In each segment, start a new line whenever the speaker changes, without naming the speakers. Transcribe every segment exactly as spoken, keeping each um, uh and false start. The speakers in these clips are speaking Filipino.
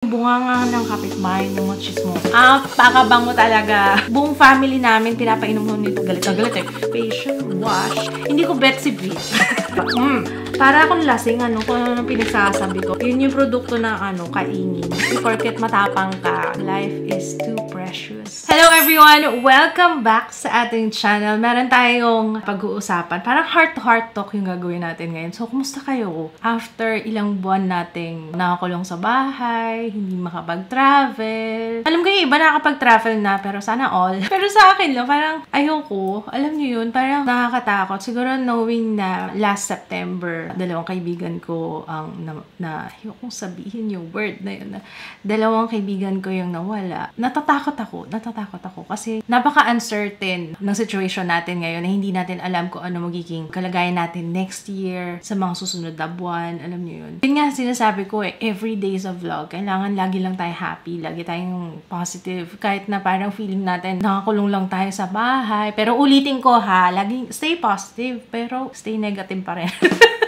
yung bunganga ng kapitbahay ng machismo. Ah, pakabango talaga. Buong family namin, pinapainom mo nito. Galit na galit eh. Facial wash. Hindi ko bet si Brit. mm. Para akong lasing, ano, kung ano pinagsasabi ko. Yun yung produkto na, ano, kainin. Porket matapang ka, life is too precious. Hello everyone! Welcome back sa ating channel. Meron tayong pag-uusapan. Parang heart-to-heart talk yung gagawin natin ngayon. So, kumusta kayo? After ilang buwan nating nakakulong sa bahay, hindi makapag-travel. Alam ko yung iba nakapag-travel na, pero sana all. Pero sa akin lang, parang ayoko. Alam niyo yun, parang nakakatakot. Siguro knowing na last September, dalawang kaibigan ko ang na, na ayokong sabihin yung word na yun. Na, dalawang kaibigan ko yung nawala. Natatakot ako. Natatakot ako. Kasi napaka-uncertain ng situation natin ngayon na hindi natin alam kung ano magiging kalagayan natin next year, sa mga susunod na buwan. Alam niyo yun. Yun nga sinasabi ko eh, every day's a vlog. Kailangan lagi lang tayo happy. Lagi tayong positive. Kahit na parang feeling natin nakakulong lang tayo sa bahay. Pero ulitin ko ha, laging stay positive. Pero stay negative pa rin.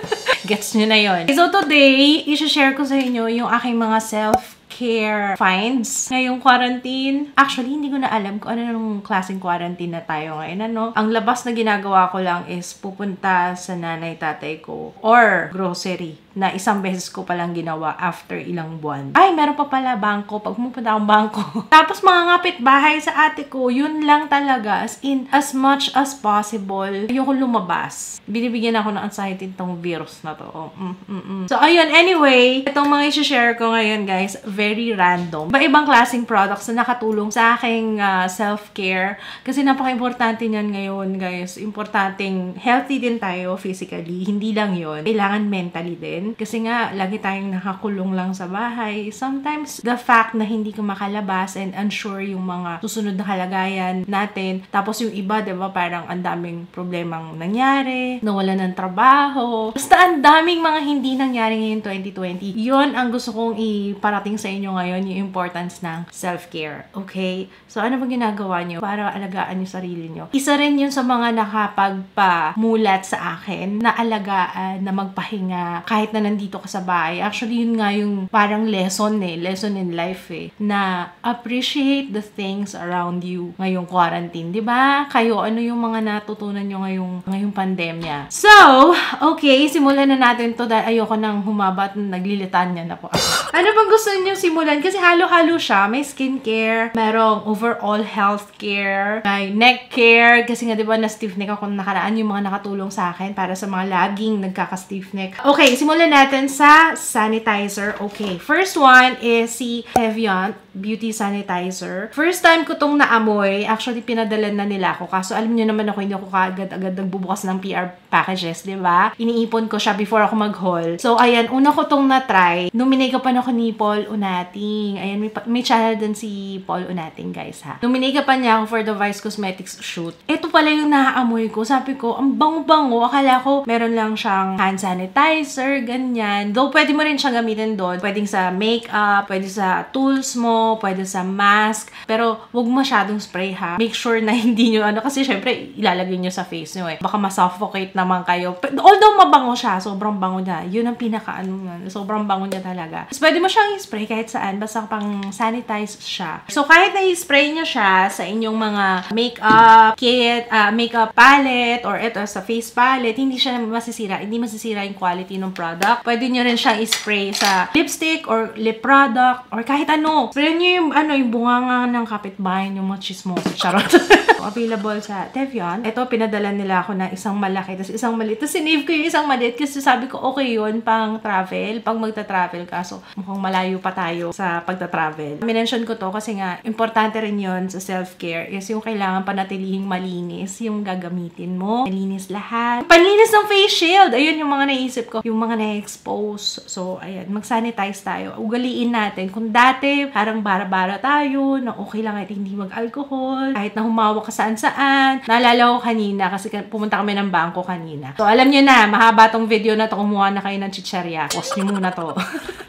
Gets nyo na yun. So today, i-share ko sa inyo yung aking mga self-care finds ngayong quarantine. Actually, hindi ko na alam kung ano nung klaseng quarantine na tayo ngayon. Ano? Ang labas na ginagawa ko lang is pupunta sa nanay tatay ko or grocery na isang beses ko palang ginawa after ilang buwan. Ay, meron pa pala bangko. Pag pumunta akong bangko. Tapos mga ngapit bahay sa ate ko, yun lang talaga. As in, as much as possible, ayoko lumabas. Binibigyan ako ng anxiety itong virus na to. Mm, mm, mm. So, ayun. Anyway, itong mga i-share ko ngayon, guys, very random. Iba-ibang klaseng products na nakatulong sa aking uh, self-care. Kasi napaka-importante niyan ngayon, guys. Importanteng healthy din tayo physically. Hindi lang yun. Kailangan mentally din. Kasi nga, lagi tayong nakakulong lang sa bahay. Sometimes, the fact na hindi ka makalabas and unsure yung mga susunod na kalagayan natin. Tapos yung iba, diba, parang ang daming problemang nangyari, nawala ng trabaho. Basta ang daming mga hindi nangyari ngayon twenty twenty. Yun ang gusto kong iparating sa inyo ngayon, yung importance ng self-care. Okay? So, ano ba ginagawa nyo para alagaan yung sarili nyo? Isa rin yun sa mga nakapagpamulat sa akin na alagaan, na magpahinga, kahit na nandito ka sa bahay. Actually, yun nga yung parang lesson eh. Lesson in life eh. Na appreciate the things around you ngayong quarantine. Diba? Kayo, ano yung mga natutunan nyo ngayong, ngayong pandemya? So, okay. Simulan na natin to dahil ayoko nang humaba at naglilitan niya na po ako. Ano bang gusto nyo simulan? Kasi halo-halo siya. May skincare, merong overall health care, may neck care. Kasi nga diba na stiff neck ako nakaraan, yung mga nakatulong sa akin para sa mga laging nagkaka-stiff neck. Okay, simulan natin sa sanitizer. Okay, first one is si Evian Beauty Sanitizer. First time ko tong naamoy. Actually, pinadalan na nila ako. Kaso, alam nyo naman ako, hindi ako kaagad-agad nagbubukas ng P R packages, di ba? Iniipon ko siya before ako mag-haul. So, ayan, una ko tong na-try. Nung minake-upan ako ni Paul Unating. Ayan, may, may channel din si Paul Unating, guys, ha. Nung minake-upan niya ako for the Vice Cosmetics shoot. Ito pala yung naaamoy ko. Sabi ko, ang bango-bango. Akala ko, meron lang siyang hand sanitizer, ganyan. Though, pwede mo rin siyang gamitin doon. Pwedeng sa makeup, pwede sa tools mo, pwede sa mask. Pero, wag masyadong spray, ha. Make sure na hindi nyo, ano, kasi syempre, ilalagay nyo sa face nyo, eh. Baka masuffocate naman kayo. Although, mabango siya, sobrang bango niya. Yun ang pinaka, ano, sobrang bango niya talaga. So, pwede mo siyang i-spray kahit saan, basta pang sanitize siya. So, kahit na i-spray nyo siya sa inyong mga makeup kit, uh, makeup palette, or ito, sa face palette, hindi siya masisira. Hindi masisira yung quality ng product. Pwede nyo rin siyang i-spray sa lipstick or lip product or kahit ano. Spray nyo yung, ano, yung bunganga ng kapitbahay, yung mga chismoso. Charot. Available sa Tevian. Ito, pinadala nila ako ng isang malaki, tapos isang maliit. Tapos sinave ko yung isang maliit kasi sabi ko, okay yun, pang travel, pag magta-travel ka. So, mukhang malayo pa tayo sa pagta-travel. Minention ko to kasi nga, importante rin yun sa self-care is yung kailangan panatilihing malinis yung gagamitin mo. Malinis lahat. Panlinis ng face shield. Ayun yung mga naisip ko. Yung mga na-expose. So, ayan, mag-sanitize tayo. Ugaliin natin. Kung dati, parang bara-bara tayo, na okay lang kahit hindi mag-alcohol, kahit na humawak ka saan-saan. Naalala ko kanina kasi pumunta kami ng bangko kanina. So, alam nyo na, mahaba tong video na to. Kumuha na kayo ng chicherya. Pause nyo muna to.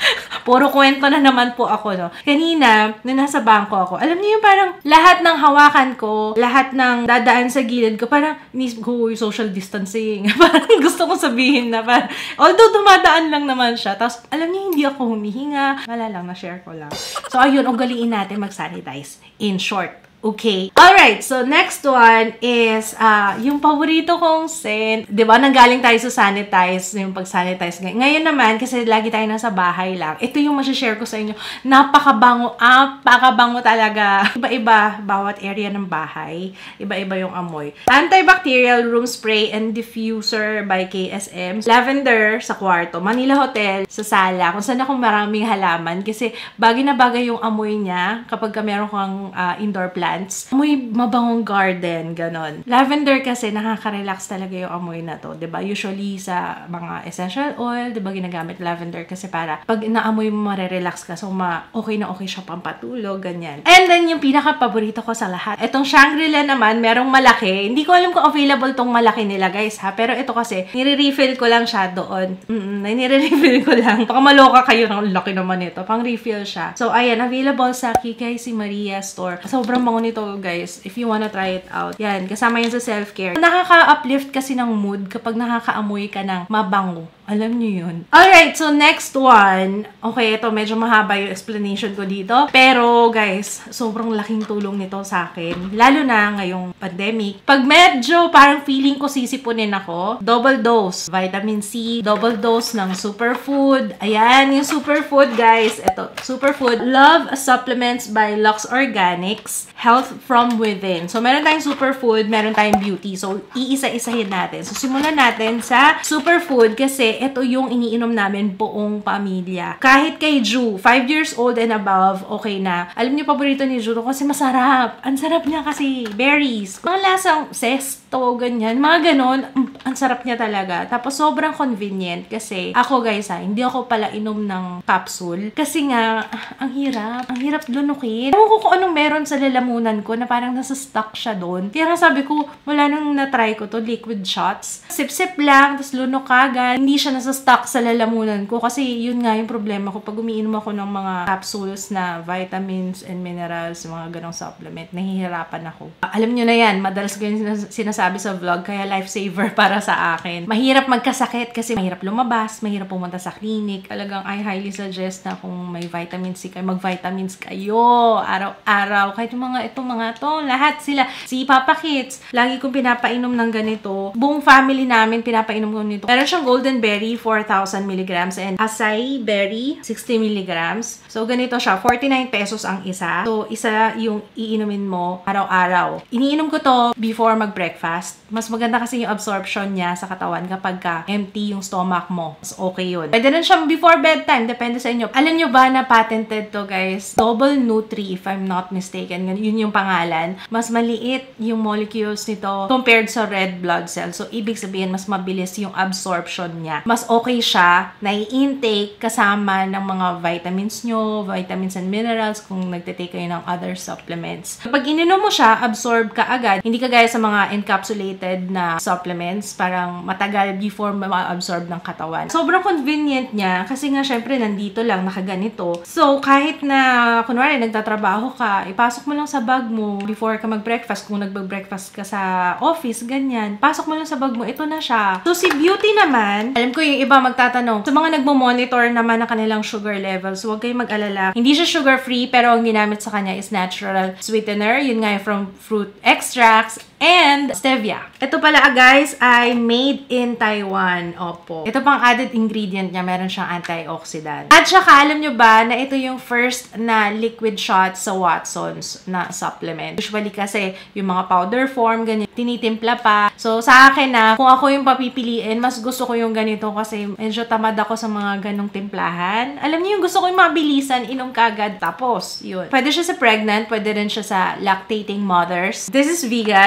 Puro kwento na naman po ako, no? Kanina, na nasa bangko ako, alam niyo yung parang lahat ng hawakan ko, lahat ng dadaan sa gilid ko, parang inisip ko, social distancing. Parang gusto kong sabihin na parang, although dumadaan lang naman siya, tapos alam niyo, hindi ako humihinga. Wala lang, na-share ko lang. So, ayun, ugaliin natin mag-sanitize. In short. Okay. Alright, so next one is uh, yung paborito kong scent. Diba, nanggaling tayo sa sanitize, yung pag-sanitize. Ngayon naman, kasi lagi tayo nasa bahay lang, ito yung masashare ko sa inyo. Napakabango, napakabango talaga. Iba-iba, bawat area ng bahay. Iba-iba yung amoy. Antibacterial room spray and diffuser by K S M. Lavender sa kwarto. Manila Hotel sa sala. Kung saan ako maraming halaman. Kasi bagay na bagay yung amoy niya kapag ka meron kang uh, indoor plant. Amoy mabangong garden, ganon. Lavender kasi nakaka-relax talaga yung amoy na to, 'di ba? Usually sa mga essential oil, 'di ba, ginagamit lavender kasi para pag naamoy mo mare-relax ka, so ma okay na okay siya pampatulog, ganyan. And then yung pinaka-paborito ko sa lahat, etong Shangri-La naman, merong malaki. Hindi ko alam kung available tong malaki nila, guys, ha. Pero ito kasi nire-refill ko lang siya doon. Mm, nire-refill ko lang. Baka maloka kayo ng laki naman ito. Pang refill siya. So ayan, available sa Kikay Si Maria store. Sobrang bango nito, guys, if you wanna try it out. Yan, kasama yan sa self-care. Nakaka-uplift kasi ng mood kapag nakaka-amoy ka ng mabango. Alam niyo yun. Alright, so next one. Okay, ito medyo mahaba yung explanation ko dito. Pero, guys, sobrang laking tulong nito sa akin. Lalo na ngayong pandemic. Pag medyo parang feeling ko sisipunin ako, double dose vitamin C, double dose ng superfood. Ayan, yung superfood, guys. Ito, superfood. Love Supplements by Lux Organics. Health from Within. So, meron tayong superfood, meron tayong beauty. So, iisa-isahin natin. So, simulan natin sa superfood kasi ito yung iniinom namin buong pamilya. Kahit kay Ju, five years old and above, okay na. Alam niyo, paborito ni Ju kasi masarap. Ang sarap niya kasi. Berries. Mga lasang zesto, ganyan. Mga ganon. Ang sarap niya talaga. Tapos, sobrang convenient kasi ako, guys, ha, hindi ako pala inom ng capsule. Kasi nga, ang hirap. Ang hirap lunukin. Ewan ko kung anong meron sa lalamunan ko na parang nasa stuck siya doon. Kaya sabi ko, wala nang na-try ko to, liquid shots. Sip-sip lang, tapos lunok agad. Hindi siya nasa stock sa lalamunan ko kasi yun nga yung problema ko pag umiinom ako ng mga capsules na vitamins and minerals, mga ganong supplement, nahihirapan ako. Alam nyo na yan, madalas ko yung sinasabi sa vlog, kaya lifesaver para sa akin. Mahirap magkasakit kasi mahirap lumabas, mahirap pumunta sa clinic. Talagang I highly suggest na kung may vitamin C kayo, mag-vitamins kayo araw-araw. Kahit yung mga itong mga to, lahat sila. Si Papa Kids, lagi kong pinapainom ng ganito. Buong family namin pinapainom ko nito. Meron siyang golden berry, four thousand milligrams, and acai berry, sixty milligrams. So, ganito siya. forty-nine pesos ang isa. So, isa yung iinumin mo araw-araw. Iniinom ko to before mag-breakfast. Mas maganda kasi yung absorption niya sa katawan kapag ka empty yung stomach mo. Mas okay yun. Pwede rin siyang before bedtime. Depende sa inyo. Alam nyo ba na patented to, guys? Double Nutri, if I'm not mistaken. Yun yung pangalan. Mas maliit yung molecules nito compared sa red blood cells. So, ibig sabihin, mas mabilis yung absorption niya. Mas okay siya na i-intake kasama ng mga vitamins nyo, vitamins and minerals kung nagtitake kayo ng other supplements. Pag ininom mo siya, absorb ka agad. Hindi ka gaya sa mga encapsulated na supplements, parang matagal before ma-absorb ng katawan. Sobrang convenient niya kasi nga syempre nandito lang, nakaganito. So, kahit na, kunwari, nagtatrabaho ka, ipasok mo lang sa bag mo before ka mag-breakfast. Kung nag-breakfast ka sa office, ganyan. Pasok mo lang sa bag mo, ito na siya. So, si Beauty naman, alam ko yung iba magtatanong, sa mga nagmo-monitor naman ng kanilang sugar levels, huwag kayong mag-alala. Hindi siya sugar-free, pero ang ginamit sa kanya is natural sweetener. Yun nga from fruit extracts and stevia. Ito pala, guys, ay made in Taiwan. Opo. Ito pang added ingredient niya, meron siyang antioxidant. At saka, alam nyo ba na ito yung first na liquid shot sa Watsons na supplement. Usually kasi yung mga powder form, ganyan, tinitimpla pa. So, sa akin na, kung ako yung papipiliin, mas gusto ko yung ganito kasi medyo tamad ako sa mga ganong timplahan. Alam niyo yung gusto ko yung mabilisan, inom kagad, tapos, yun. Pwede siya sa pregnant, pwede rin siya sa lactating mothers. This is vegan.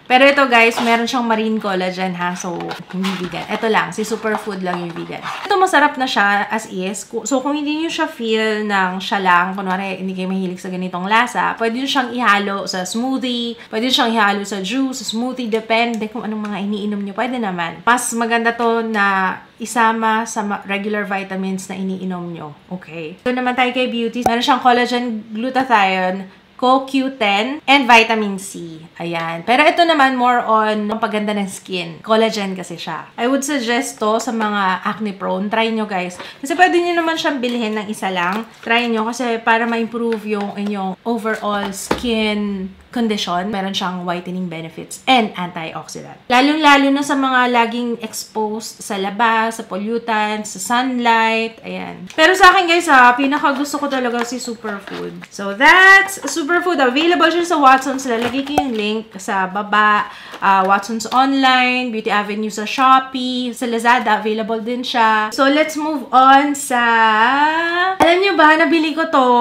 Pero ito guys, meron siyang marine collagen ha. So, hindi vegan. Ito lang, si Superfood lang yung vegan. Ito masarap na siya as is. So, kung hindi nyo siya feel ng siya lang, kunwari hindi kayo mahilig sa ganitong lasa, pwede nyo siyang ihalo sa smoothie, pwede nyo siyang ihalo sa juice, sa smoothie, depende kung anong mga iniinom nyo. Pwede naman. Mas maganda to na isama sa regular vitamins na iniinom nyo. Okay. Ito naman tayo kay Beauty. Meron siyang collagen glutathione, C O Q ten, and vitamin C. Ayan. Pero ito naman more on ang paganda ng skin. Collagen kasi siya. I would suggest to sa mga acne prone. Try nyo guys. Kasi pwede nyo naman siyang bilhin ng isa lang. Try nyo kasi para ma-improve yung inyong overall skin condition. Meron siyang whitening benefits and antioxidant. Lalong-lalo na sa mga laging exposed sa labas, sa pollutants, sa sunlight. Ayan. Pero sa akin guys ha, pinaka gusto ko talaga si Superfood. So that's Superfood. Available siya sa Watsons. Lalagay ko yung link sa baba. Uh, Watsons Online, Beauty Avenue sa Shopee, sa Lazada. Available din siya. So let's move on sa... Alam nyo ba, nabili ko to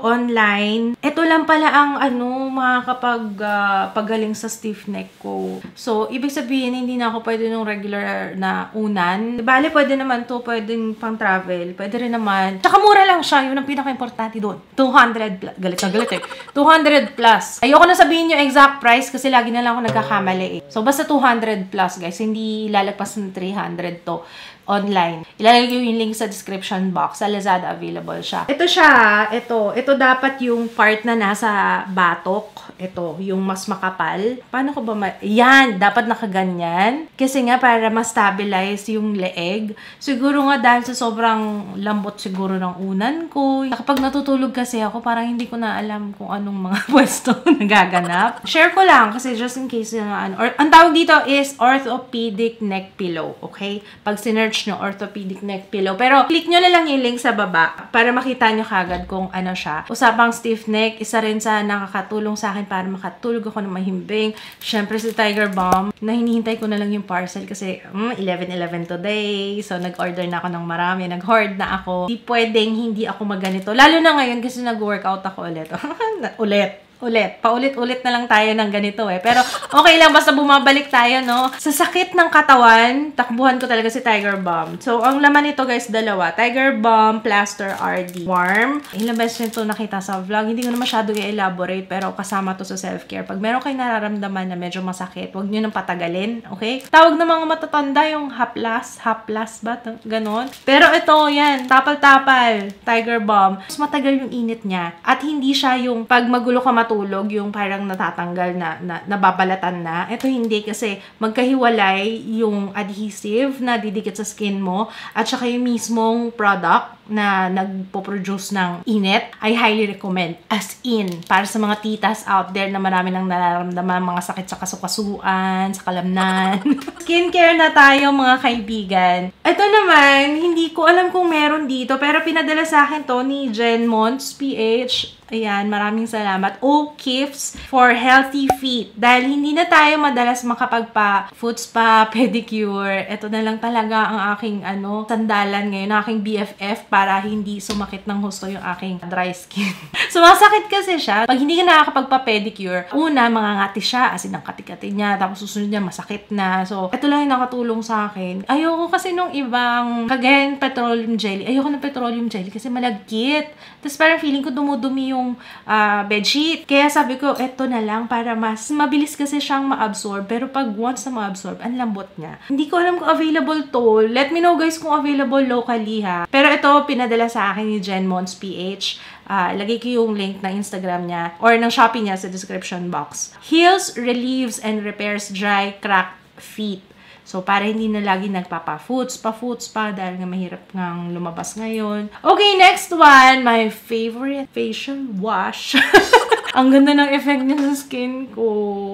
online. Ito lang pala ang ano, mga kapag uh, pagaling sa stiff neck ko. So, ibig sabihin, hindi na ako pwede nung regular na unan. Bale, pwede naman to, pwedeng pang travel. Pwede rin naman. Tsaka mura lang siya. Yun ang pinaka-importante doon. two hundred plus. Galit na galit eh. two hundred plus. Ayoko na sabihin yung exact price kasi lagi na lang ako nagkakamali eh. So, basta two hundred plus guys. Hindi lalagpas ng three hundred to online. Ilalagay ko yung link sa description box. Sa Lazada available siya. Ito siya. Ito. Ito dapat yung part na nasa batok. Ito. Yung mas makapal. Paano ko ba ma... Yan. Dapat nakaganyan. Kasi nga para ma-stabilize yung leeg. Siguro nga dahil sa sobrang lambot siguro ng unan ko. Kapag natutulog kasi ako, parang hindi ko na alam kung anong mga pwesto nagaganap. Share ko lang kasi just in case na ano. Or, ang tawag dito is orthopedic neck pillow. Okay? Pag sinerch nyo orthopedic neck pillow. Pero click nyo na lang yung link sa baba para makita nyo kagad kung ano siya. Usapang stiff neck, isa rin sa nakakatulong sa akin para makatulog ako ng mahimbing. Syempre si Tiger Balm na hinihintay ko na lang yung parcel kasi mm, eleven eleven today. So nag-order na ako ng marami. Nag-hoard na ako. Hindi pwedeng hindi ako maganito. Lalo na ngayon kasi nag-workout ako ulit. ulit. Ulit. Paulit-ulit na lang tayo ng ganito eh. Pero okay lang, basta bumabalik tayo, no? Sa sakit ng katawan, takbuhan ko talaga si Tiger Balm. So, ang laman nito guys, dalawa. Tiger Balm Plaster R D Warm. Ilang beses nito nakita sa vlog. Hindi ko na masyado i-elaborate, pero kasama to sa self-care. Pag meron kayong nararamdaman na medyo masakit, huwag nyo nang patagalin, okay? Tawag ng mga matatanda yung haplas. Haplas ba? Ganon. Pero ito, yan. Tapal-tapal. Tiger Balm. Mas matagal yung init niya. At hindi siya yung pag magulo ka matulog, tulog, yung parang natatanggal na, na nababalatan na. Ito hindi kasi magkahiwalay yung adhesive na didikit sa skin mo at saka yung mismong product na nagpo-produce ng init. I highly recommend. As in, para sa mga titas out there na marami nang nararamdaman mga sakit sa kasukasuan, sa kalamnan. Skincare na tayo mga kaibigan. Ito naman, hindi ko alam kung meron dito pero pinadala sa akin to ni Jen Mons P H. Ayan, maraming salamat. O-Kifs for healthy feet. Dahil hindi na tayo madalas makapagpa foot spa, pedicure. Ito na lang talaga ang aking ano, sandalan ngayon, aking B F F para hindi sumakit ng husto yung aking dry skin. Sumasakit kasi siya. Pag hindi ka nakakapagpa-pedicure, una, mangangati siya, as in ang kati-kati niya, tapos susunod niya, masakit na. So, ito lang yung nakatulong sa akin. Ayoko kasi nung ibang, kagaya petroleum jelly. Ayoko ng petroleum jelly kasi malagkit. Tapos parang feeling ko dumudumi yung uh, bedsheet. Kaya sabi ko, eto na lang para mas mabilis kasi siyang ma-absorb. Pero pag once na ma-absorb, ang lambot niya. Hindi ko alam kung available to. Let me know guys kung available locally ha. Pero ito, pinadala sa akin ni Jen Mons P H. Uh, lagay ko yung link ng Instagram niya or ng Shopee niya sa description box. Heals, relieves, and repairs dry, cracked feet. So, para hindi na lagi nagpapa-foots, pa-foots pa, dahil nga mahirap ngang lumabas ngayon. Okay, next one. My favorite facial wash. Ang ganda ng effect niya sa skin ko.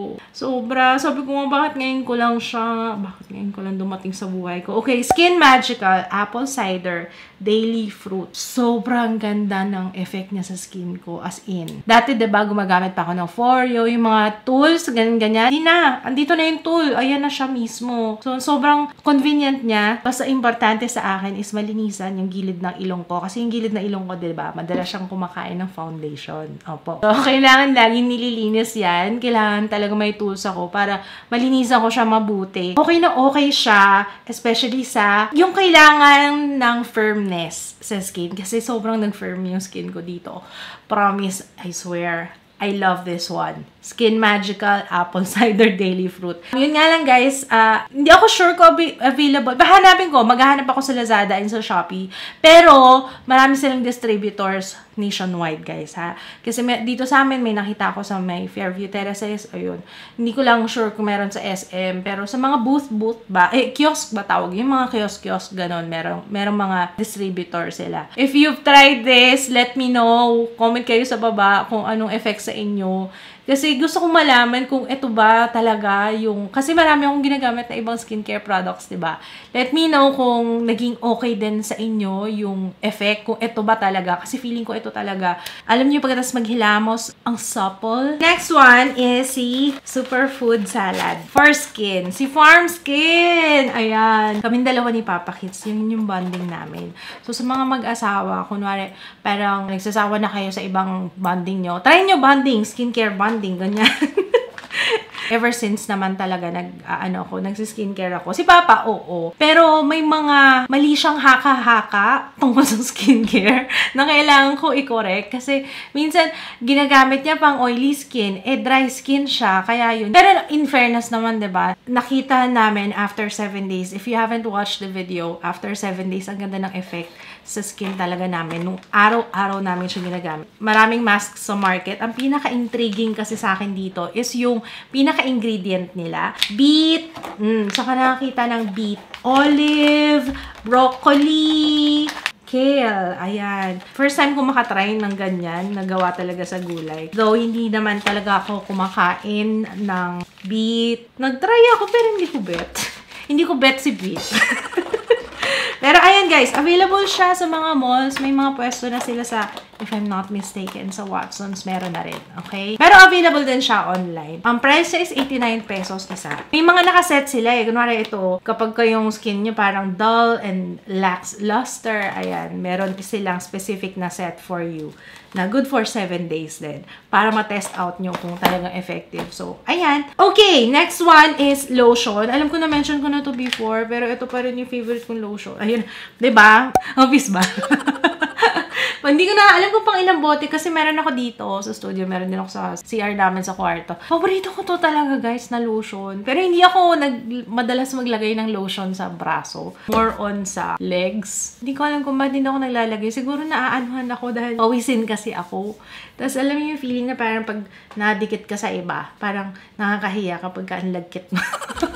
Sobra. Sabi ko nga, bakit ngayon ko lang siya, bakit ngayon ko lang dumating sa buhay ko. Okay, Skin Magical Apple Cider Daily Fruit. Sobrang ganda ng effect niya sa skin ko. As in. Dati, diba, gumagamit pa ako ng Foreo, yung mga tools, ganyan-ganyan. Hindi na. Andito na yung tool. Ayan na siya mismo. So, sobrang convenient niya. Basta importante sa akin is malinisan yung gilid ng ilong ko. Kasi yung gilid ng ilong ko, diba, madalas siyang kumakain ng foundation. Opo. So, okay, kailangan lagi nililinis yan. Kailangan talaga may tools ako para malinisan ko siya mabuti. Okay na okay siya, especially sa yung kailangan ng firmness sa skin. Kasi sobrang nag-firm yung skin ko dito. Promise, I swear. I love this one. Skin Magical Apple Cider Daily Fruit. Yun nga lang guys, uh, hindi ako sure ko available. Bahanapin ko, maghahanap ako sa Lazada and sa Shopee. Pero, marami silang distributors nationwide guys ha. Kasi may, dito sa amin may nakita ako sa may Fairview Terraces. Ayun. Hindi ko lang sure kung meron sa S M. Pero sa mga booth-booth ba, eh, kiosk ba tawag? Yung mga kiosk-kiosk ganon. Meron, meron mga distributor sila. If you've tried this, let me know. Comment kayo sa baba kung anong effect sa inyo. Kasi gusto kong malaman kung ito ba talaga yung... Kasi marami akong ginagamit na ibang skincare products, diba? Let me know kung naging okay din sa inyo yung effect, kung ito ba talaga. Kasi feeling ko ito talaga. Alam niyo, pagkatapos maghilamos, ang supple. Next one is si Superfood Salad for Skin. Si Farm Skin! Ayan. Kaming dalawa ni Papa Kids. Yun yung bonding namin. So, sa mga mag-asawa, kunwari, parang nagsasawa na kayo sa ibang bonding nyo. Try nyo bonding, skincare bonding. Ganyan. Ever since naman talaga nag uh, ano ako, nagsi-skincare ako. Si Papa, oo. Pero may mga mali siyang haka-haka tungkol sa skincare na kailangan ko i-correct kasi minsan ginagamit niya pang oily skin, eh dry skin siya, kaya yun. Pero in fairness naman, 'di ba? Nakita namin after seven days. If you haven't watched the video, after seven days ang ganda ng effect sa skin talaga namin. Nung araw-araw namin siya ginagamit. Maraming masks sa market. Ang pinaka-intriguing kasi sa akin dito is yung pinaka-ingredient nila. Beet. Mm, saka nakakita ng beet. Olive. Broccoli. Kale. Ayan. First time ko makatry ng ganyan. Nagawa talaga sa gulay. Though, hindi naman talaga ako kumakain ng beet. Nag-try ako pero hindi ko bet. Hindi ko bet si beet. Pero ayan guys, available siya sa mga malls. May mga pwesto na sila sa, if I'm not mistaken, sa Watsons. Meron na rin. Okay? Pero available din siya online. Ang price is eighty-nine pesos isa. May mga nakaset sila eh. Kunwari ito, kapag kayong skin nyo parang dull and lacks luster, ayan, meron silang specific na set for you na good for seven days din para ma-test out nyo kung talagang effective. So, ayan. Okay, next one is lotion. Alam ko na-mention ko na to before, pero ito pa rin yung favorite kong lotion. Ayun, diba? Obvious ba? Hindi ko na alam kung pang ilang bote kasi meron ako dito sa studio. Meron din ako sa C R namin sa kwarto. Paborito ko to talaga guys na lotion. Pero hindi ako nag, madalas maglagay ng lotion sa braso. More on sa legs. Hindi ko alam kung ba't din ako naglalagay. Siguro naaanuhan ako dahil pawisin kasi ako. Tapos alam niyo yung feeling na parang pag nadikit ka sa iba, parang nakakahiya kapag ka ang lagkit mo.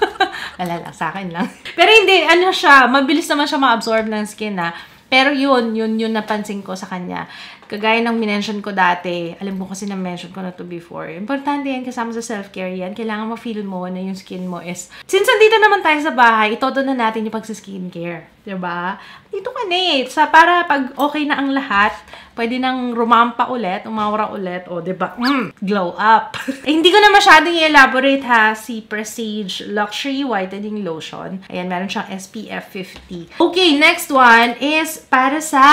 Wala lang, sa akin lang. Pero hindi, ano siya, mabilis naman siya ma-absorb ng skin na. Pero yun, yun, yun napansin ko sa kanya. Kagaya ng minention ko dati, alam mo kasi na-mention ko na to before. Importante yan, kasama sa self-care yan. Kailangan ma-feel mo na yung skin mo is... Since andito naman tayo sa bahay, itodo na natin yung pagsa-skincare. Diba? Dito ka na eh. Sa, para pag okay na ang lahat, pwede nang rumampa ulit, umawra ulit, o diba? Mm, glow up. Eh, hindi ko na masyadong i-elaborate ha, si Prestige Luxury Whitening Lotion. Ayan, meron siyang S P F fifty. Okay, next one is para sa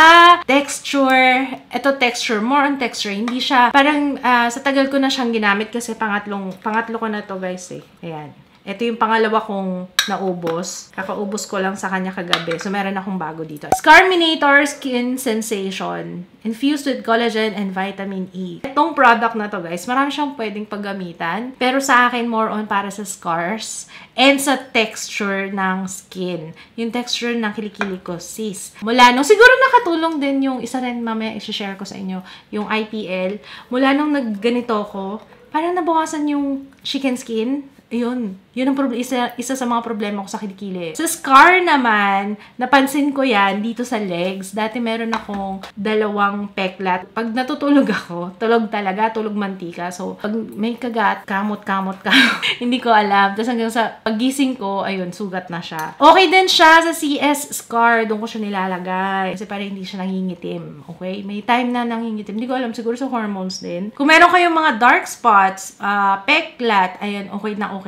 texture. Ito texture, more on texture. Hindi siya, parang uh, sa tagal ko na siyang ginamit kasi pangatlong, pangatlo ko na to guys eh. Ayan. Ito yung pangalawa kong naubos. Kakaubos ko lang sa kanya kagabi. So, meron akong bago dito. Scarminator Skin Sensation. Infused with collagen and vitamin E. Itong product na to, guys, marami siyang pwedeng paggamitan. Pero sa akin, more on para sa scars and sa texture ng skin. Yung texture ng kilikili ko, sis. Mula nung, siguro nakatulong din yung isa rin mamaya i-share ko sa inyo, yung I P L. Mula nung nagganito ko, parang nabawasan yung chicken skin. Ayun. Yun ang isa, isa sa mga problema ko sa kilikili. Sa scar naman, napansin ko yan dito sa legs. Dati meron akong dalawang peklat. Pag natutulog ako, tulog talaga, tulog mantika. So, pag may kagat, kamot-kamot ka. Hindi ko alam. Tapos hanggang sa paggising ko, ayun, sugat na siya. Okay din siya sa C S scar. Doon ko siya nilalagay. Kasi parang hindi siya nangingitim. Okay? May time na nangingitim. Hindi ko alam. Siguro sa hormones din. Kung meron kayong mga dark spots, uh, peklat, ayun, okay na okay din siya.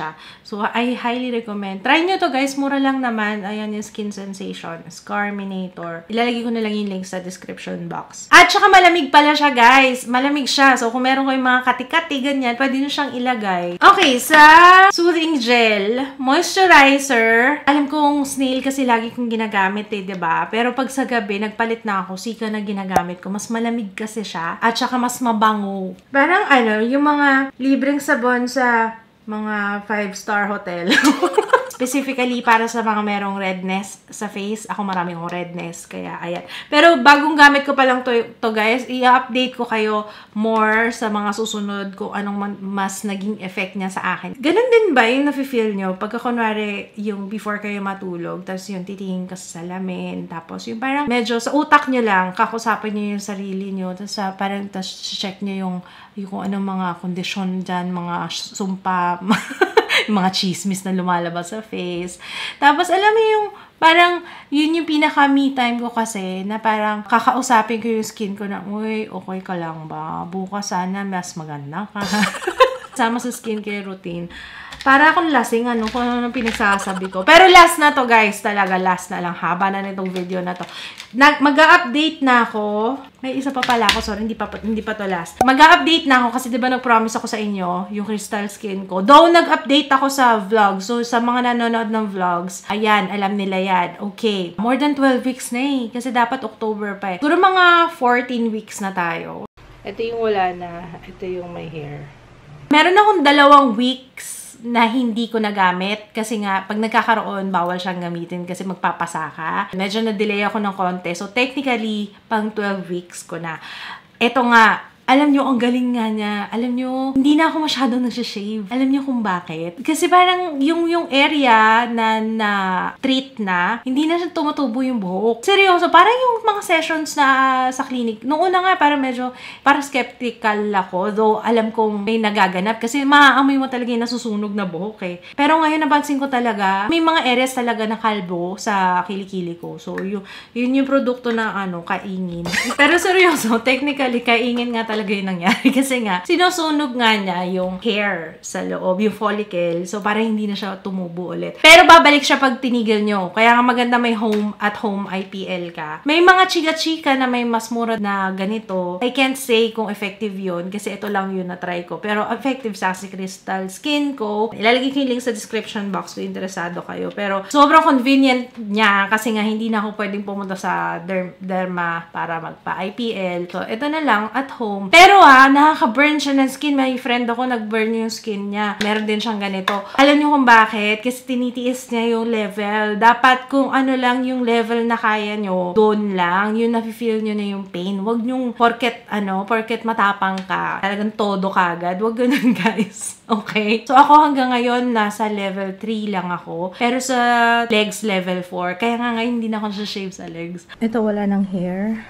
siya. So, I highly recommend. Try nyo to guys. Mura lang naman. Ayan yung Skin Sensation. Scarminator. Ilalagay ko na lang yung link sa description box. At saka malamig pala siya guys. Malamig siya. So, kung meron kayong mga kati-kati, ganyan, pwede nyo siyang ilagay. Okay, sa soothing gel, moisturizer. Alam kong snail kasi lagi kong ginagamit eh, diba? Pero pag sa gabi, nagpalit na ako. Sika na ginagamit ko. Mas malamig kasi siya. At saka mas mabango. Parang ano, yung mga libreng sabon sa mga five-star hotel. Specifically para sa mga merong redness sa face. Ako marami akong redness. Kaya, ayan. Pero bagong gamit ko pa lang to, to guys. I-update ko kayo more sa mga susunod kung anong mas naging effect niya sa akin. Ganun din ba yung nafe-feel nyo? Pagka kunwari yung before kayo matulog, tapos yung titingin ka sa salamin, tapos yung parang medyo sa utak nyo lang, kakusapin nyo yung sarili nyo, tapos uh, parang tapos check nyo yung, yung kung anong mga kondisyon dyan, mga sumpa, yung mga chismis na lumalabas sa face. Tapos, alam mo yung, parang, yun yung pinaka-me time ko kasi, na parang kakausapin ko yung skin ko na, uy, okay ka lang ba? Bukas sana mas maganda ka. Sama sa skincare routine. Para akong lasing, ano, kung ano pinagsasabi ko. Pero last na to, guys. Talaga, last na lang. Haba na nitong video na to. Mag-a-update na ako. May isa pa pala ako. Sorry, hindi pa, hindi pa to last. Mag-a-update na ako kasi diba nag-promise ako sa inyo yung crystal skin ko. Though, nag-update ako sa vlog. So, sa mga nanonood ng vlogs, ayan, alam nila yan. Okay. More than twelve weeks na eh. Kasi dapat October pa eh. Siguro mga fourteen weeks na tayo. Ito yung wala na. Ito yung my hair. Meron akong dalawang weeks na hindi ko nagamit kasi nga pag nagkakaroon bawal siyang gamitin kasi magpapasaka. Medyo na-delay ako ng konti. So technically pang twelve weeks ko na. Ito nga, alam nyo, ang galing nga niya. Alam nyo, hindi na ako masyadong nagsashave. Alam nyo kung bakit? Kasi parang yung yung area na na treat na, hindi na siya tumutubo yung buhok. Seryoso, parang yung mga sessions na sa clinic. Noong una nga, parang medyo, parang skeptical ako. Though, alam kong may nagaganap. Kasi maaamoy mo talaga yung nasusunog na buhok eh. Pero ngayon, napansin ko talaga, may mga areas talaga na kalbo sa kilikili ko. So, yun, yun yung produkto na ano, kaingin. Pero seryoso, technically, kaingin nga talaga yung nangyari. Kasi nga, sinusunog nga niya yung hair sa loob, yung follicle. So, para hindi na siya tumubo ulit. Pero babalik siya pag tinigil nyo. Kaya nga maganda may home at home I P L ka. May mga chika-chika na may mas mura na ganito. I can't say kung effective yun kasi ito lang yun na try ko. Pero effective sa si Crystal Skin ko. Ilalagay ko yung link sa description box kung interesado kayo. Pero sobrang convenient niya kasi nga hindi na ako pwedeng pumunta sa derm derma para magpa-I P L. So, ito na lang at home. Pero ah, nakaka-burn siya ng skin. May friend ako, nag-burn yung skin niya. Meron din siyang ganito. Alam niyo kung bakit? Kasi tinitiis niya yung level. Dapat kung ano lang yung level na kaya nyo, doon lang. Yung nafe-feel nyo na yung pain. Huwag nyong porket, ano, porket matapang ka. Talagang todo kagad. Huwag ganun, guys. Okay? So, ako hanggang ngayon, nasa level three lang ako. Pero sa legs, level four. Kaya nga ngayon, hindi na ako shave sa legs. Ito, wala ng hair.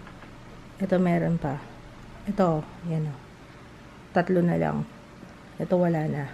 Ito, meron pa. Ito, yan o. Tatlo na lang. Ito wala na.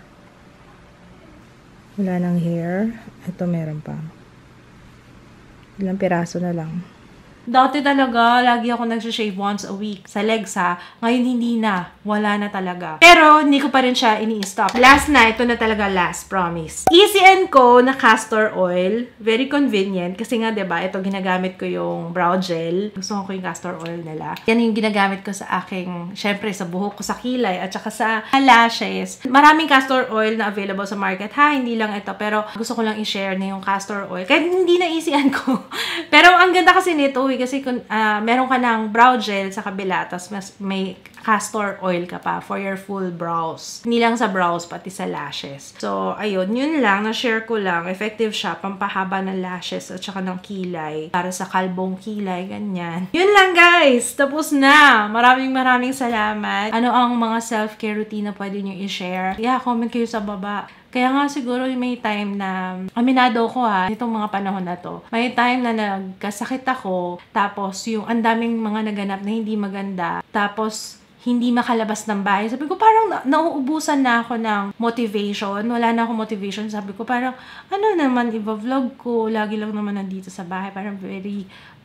Wala nang hair. Ito meron pa. Ilang piraso na lang. Dati talaga, lagi ako nagsashave once a week. Sa legs ha. Ngayon hindi na. Wala na talaga. Pero, hindi ko pa rin siya ini-stop. Last na, ito na talaga last, promise. E C N ko na castor oil. Very convenient. Kasi nga, diba, ito ginagamit ko yung brow gel. Gusto ko yung castor oil nila. Yan yung ginagamit ko sa aking, syempre, sa buhok ko, sa kilay, at saka sa lashes. Maraming castor oil na available sa market. Ha, hindi lang ito. Pero, gusto ko lang i-share na yung castor oil. Kahit hindi na E C N ko. Pero, ang ganda kasi nito, kasi kung uh, meron ka ng brow gel sa kabila, tapos mas may castor oil ka pa for your full brows. Hindi lang sa brows, pati sa lashes. So, ayun, yun lang, na-share ko lang. Effective siya, pampahaba ng lashes at saka ng kilay. Para sa kalbong kilay, ganyan. Yun lang, guys! Tapos na! Maraming maraming salamat. Ano ang mga self-care routine na pwede nyo i-share? Yeah, comment kayo sa baba. Kaya nga siguro may time na, aminado ko ha, itong mga panahon na to, may time na nagkasakit ako, tapos yung ang daming mga naganap na hindi maganda, tapos hindi makalabas ng bahay. Sabi ko, parang na nauubusan na ako ng motivation. Wala na akong motivation. Sabi ko, parang, ano naman, iba-vlog ko. Lagi lang naman nandito sa bahay. Parang very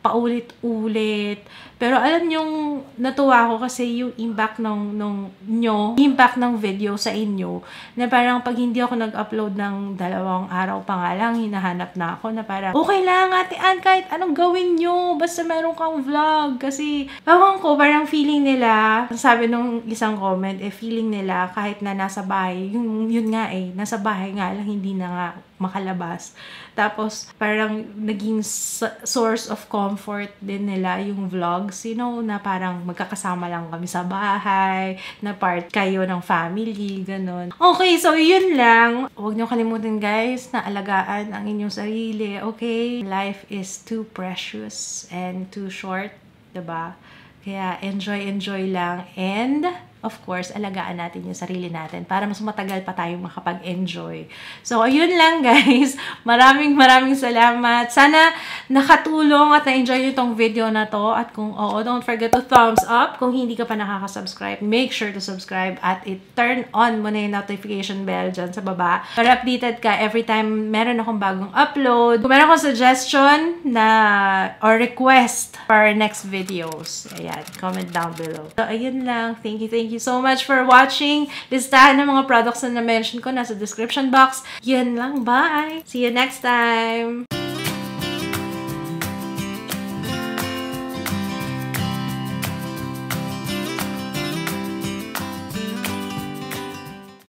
paulit-ulit. Pero alam yung natuwa ko kasi yung impact ng, ng nyo, impact ng video sa inyo, na parang pag hindi ako nag-upload ng dalawang araw pa nga lang, hinahanap na ako na parang, okay lang, Ate Ann, kahit anong gawin nyo, basta meron kang vlog. Kasi, bawang ko, parang feeling nila, sabi nung isang comment, eh, feeling nila, kahit na nasa bahay, yun, yun nga eh, nasa bahay nga lang, hindi na nga makalabas. Tapos, parang naging source of comfort din nila yung vlogs, you know, na parang magkakasama lang kami sa bahay, na part kayo ng family, ganun. Okay, so yun lang. Huwag niyo kalimutan, guys, na alagaan ang inyong sarili, okay? Life is too precious and too short, diba? Kaya enjoy, enjoy lang. And, of course, alagaan natin yung sarili natin para mas matagal pa tayong makapag-enjoy. So, ayun lang, guys. Maraming maraming salamat. Sana nakatulong at na-enjoy nyo itong video na to. At kung oo, don't forget to thumbs up. Kung hindi ka pa nakaka-subscribe, make sure to subscribe at i-turn on mo na yung notification bell dyan sa baba para updated ka every time meron akong bagong upload. Kung meron akong suggestion na or request for our next videos, ayan, comment down below. So, ayun lang. Thank you, thank you. Thank you so much for watching. Listahan ng mga products na na-mention ko nasa description box. Yan lang. Bye! See you next time!